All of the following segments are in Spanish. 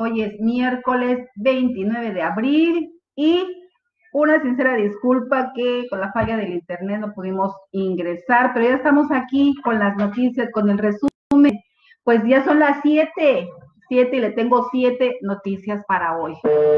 Hoy es miércoles 29 de abril y una sincera disculpa que con la falla del internet no pudimos ingresar, pero ya estamos aquí con las noticias, con el resumen. Pues ya son las 7 y le tengo 7 noticias para hoy.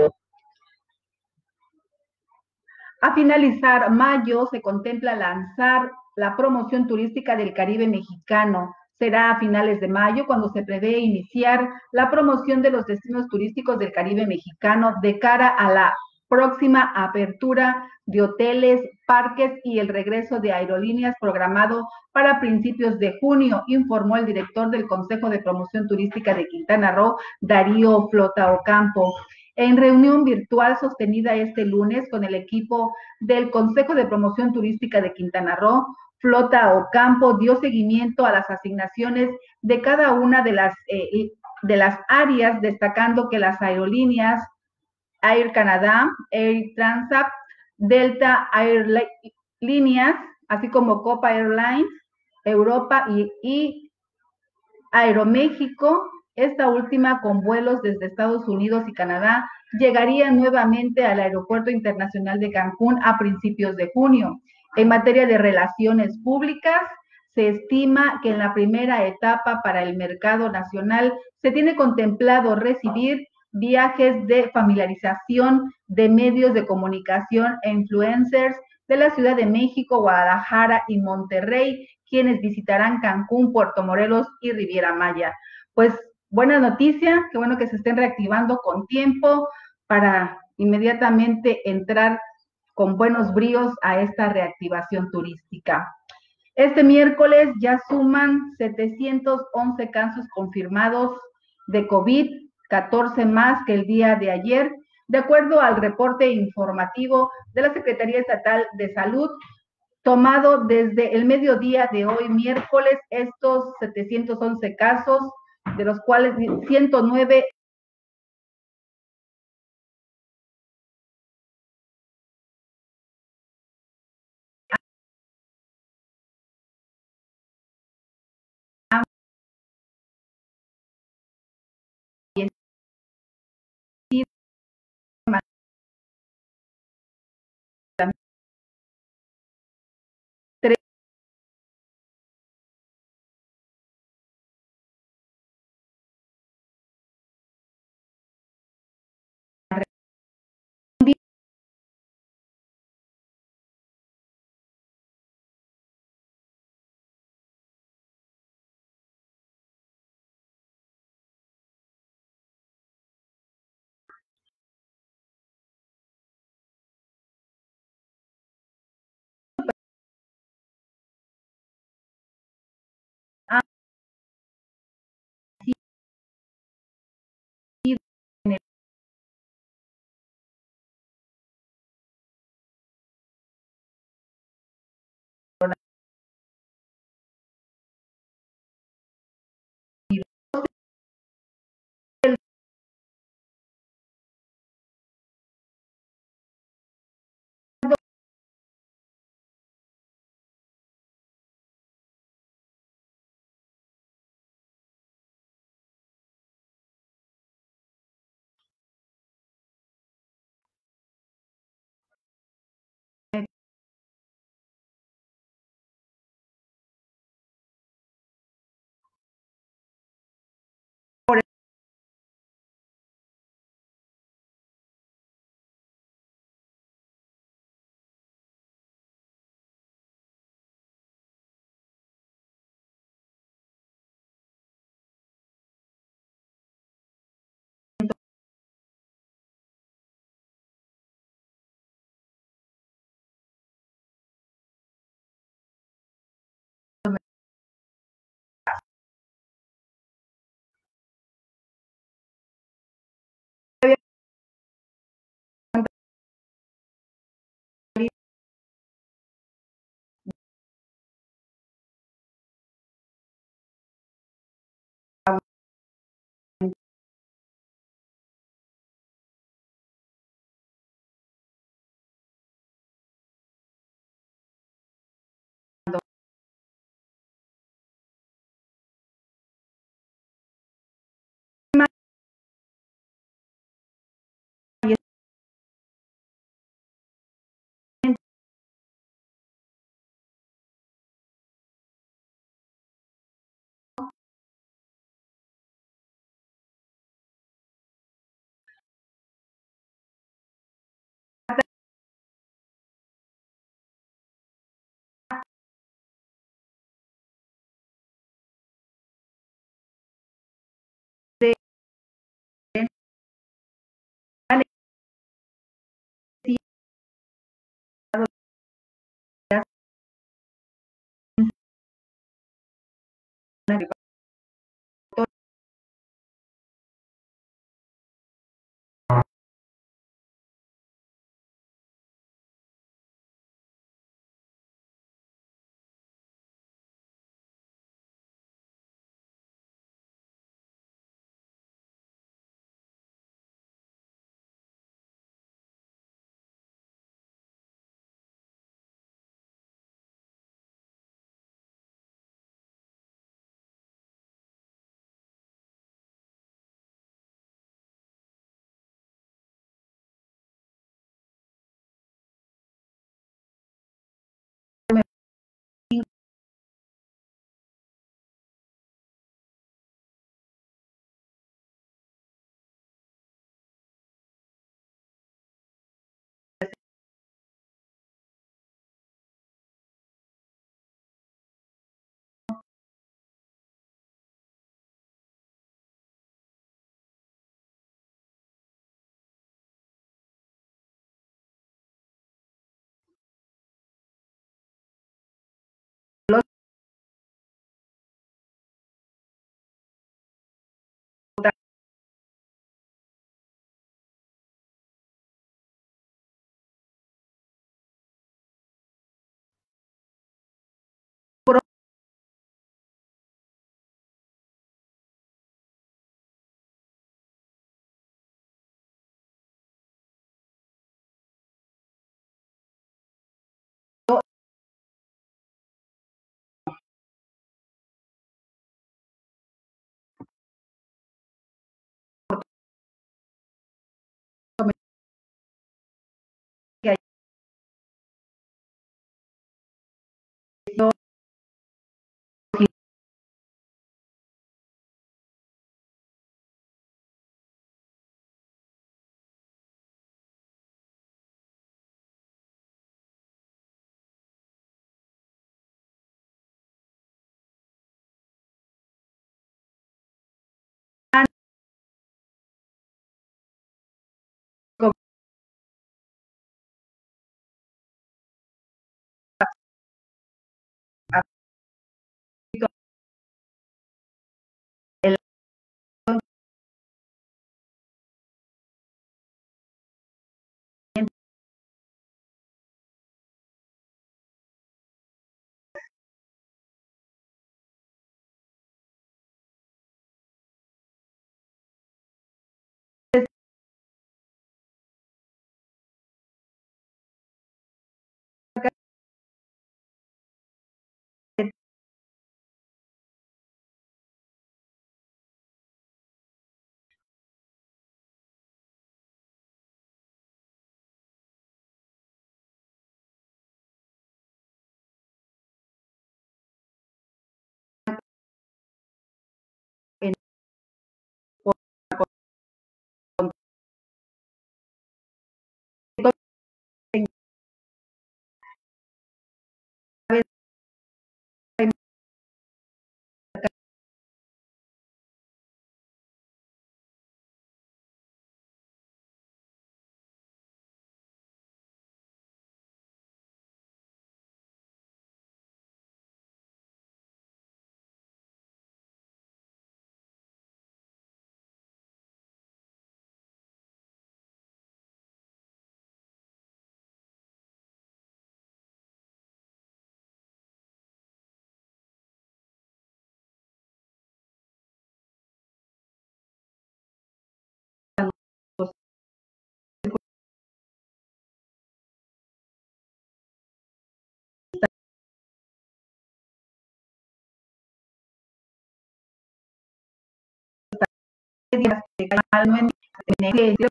A finalizar mayo se contempla lanzar la promoción turística del Caribe mexicano. Será a finales de mayo cuando se prevé iniciar la promoción de los destinos turísticos del Caribe mexicano de cara a la próxima apertura de hoteles, parques y el regreso de aerolíneas programado para principios de junio, informó el director del Consejo de Promoción Turística de Quintana Roo, Darío Flota Ocampo. En reunión virtual sostenida este lunes con el equipo del Consejo de Promoción Turística de Quintana Roo, Flota Ocampo dio seguimiento a las asignaciones de cada una de las áreas, destacando que las aerolíneas Air Canada, Air Transat, Delta Airlines, así como Copa Airlines, Europa y Aeroméxico, esta última con vuelos desde Estados Unidos y Canadá, llegaría nuevamente al Aeropuerto Internacional de Cancún a principios de junio. En materia de relaciones públicas, se estima que en la primera etapa para el mercado nacional se tiene contemplado recibir viajes de familiarización de medios de comunicación e influencers de la Ciudad de México, Guadalajara y Monterrey, quienes visitarán Cancún, Puerto Morelos y Riviera Maya. Pues buena noticia, qué bueno que se estén reactivando con tiempo para inmediatamente entrar con buenos bríos a esta reactivación turística. Este miércoles ya suman 711 casos confirmados de COVID, 14 más que el día de ayer, de acuerdo al reporte informativo de la Secretaría Estatal de Salud, tomado desde el mediodía de hoy, miércoles, estos 711 casos, de los cuales 109